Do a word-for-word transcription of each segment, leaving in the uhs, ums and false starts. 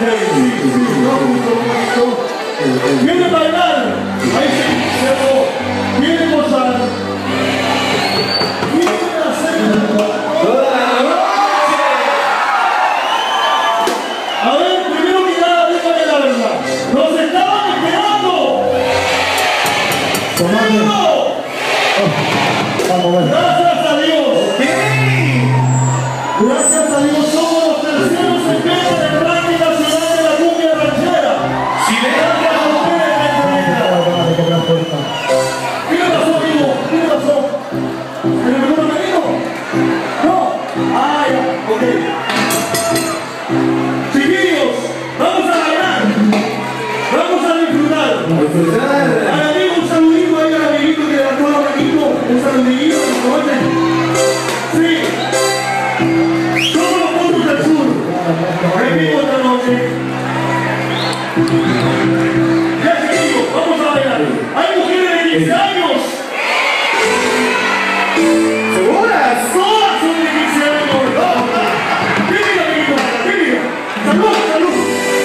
¿Quiere bailar? Ahí se cerró. ¿Quiere gozar? ¿Quiere hacer toda la noche? A ver, primero que nada, dígame la verdad. ¡Nos estaban esperando! ¡Tomando! Vamos a ver. Gracias a Dios. Gracias a Dios somos los terceros en vez del ranking nacional de la cumbia ranchera. Si le dan la ¿qué le pasó, amigo? ¿Qué le pasó? ¿Se le pegó el camino? No. Ah, ya, ok. Chiquillos, vamos a bailar. Vamos a disfrutar. Disfrutar. Al amigo, un saludito ahí al amiguito que levantó la manito. Un saludito, ¿no? Sí. Somos los Potros del Sur. Repito esta noche. Ya, chiquillos, vamos a bailar. Hay mujeres de quince años. ¿Seguras? Todas son de quince años. ¿Qué mira, amiguito? ¿Qué mira? ¡Salud, salud!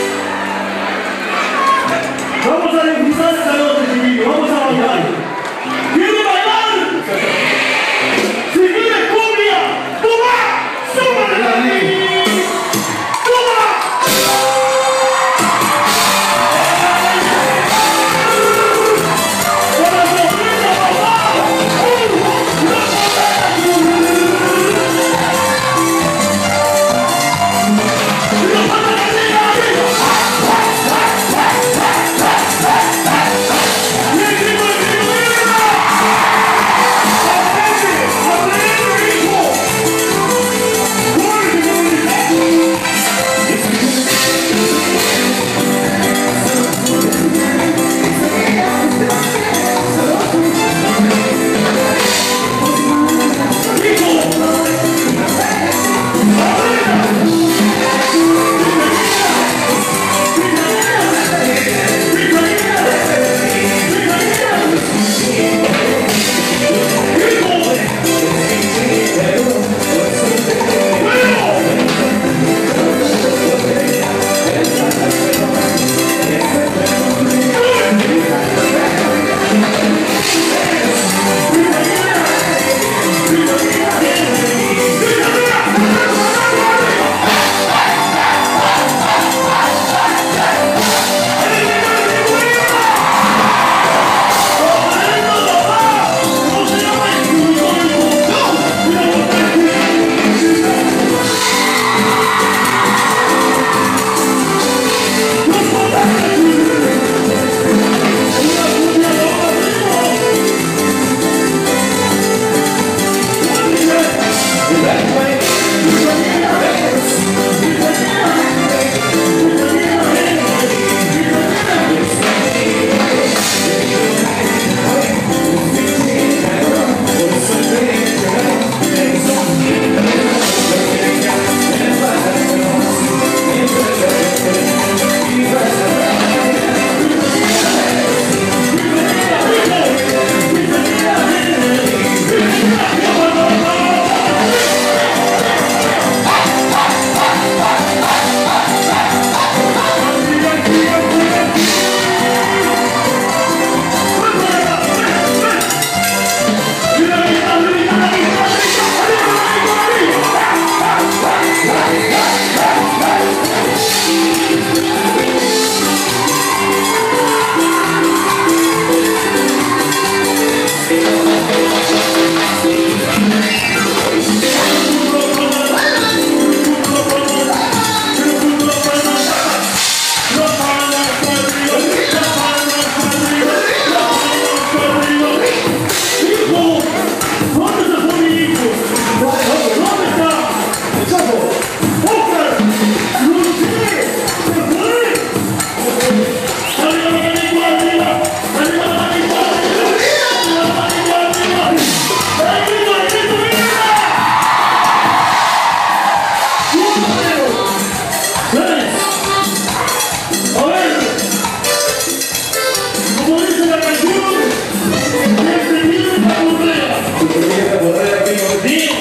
Vamos a disfrutar esta noche, chiquillos. Vamos a bailar. ¿Quiere bailar? Si quieres cumbia, ¡toma! ¡Súbale la niña!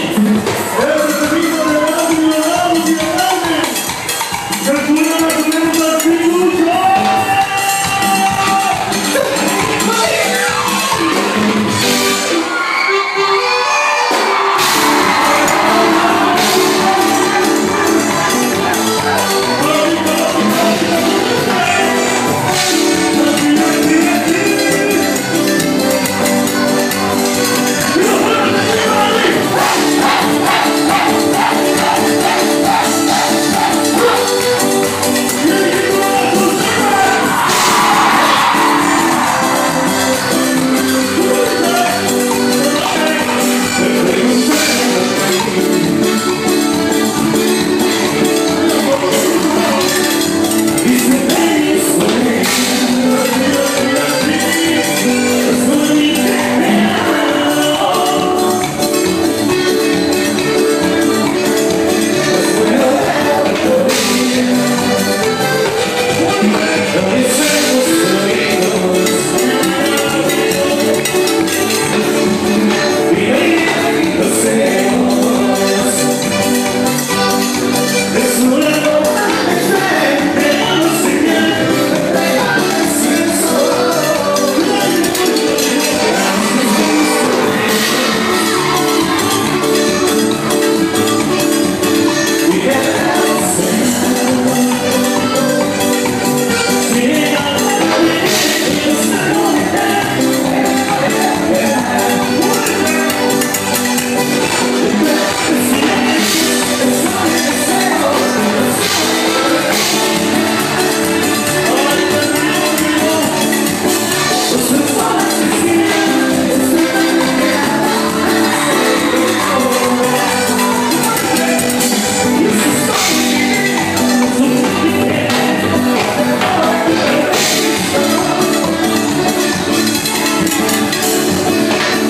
Calculemos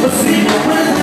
sí,